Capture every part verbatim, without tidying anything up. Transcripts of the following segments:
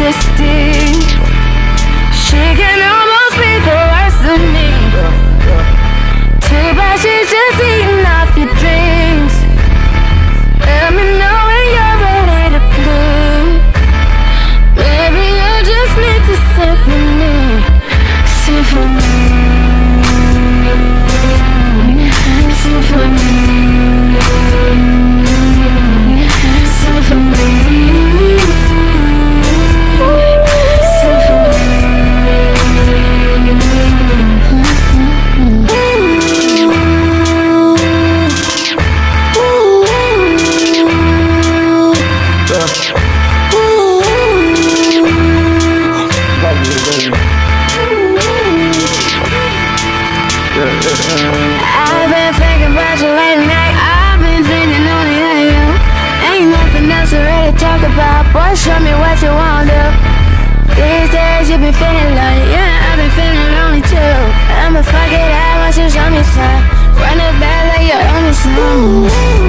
existing. She can almost be the worst of me. Too bad she's just eating off your dreams. Let me know when you're ready to bleed. Maybe you just need to sit for me. Sit for me. Sit for me. Sit for me. Sit for me. I've been thinking about you late night. I've been thinking only of you. Ain't nothing else to really talk about. Boy, show me what you wanna do. These days you been feeling lonely. Yeah, I've been feeling lonely too. I'ma fuck it out once you show me some. Run it back like you owe me some.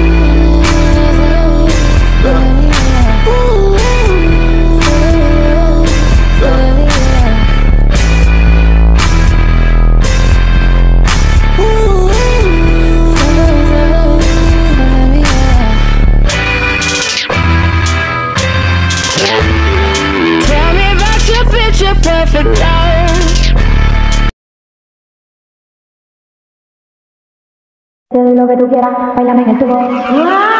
Perfect love. Te doy lo que tú quieras, bailame en el tubo.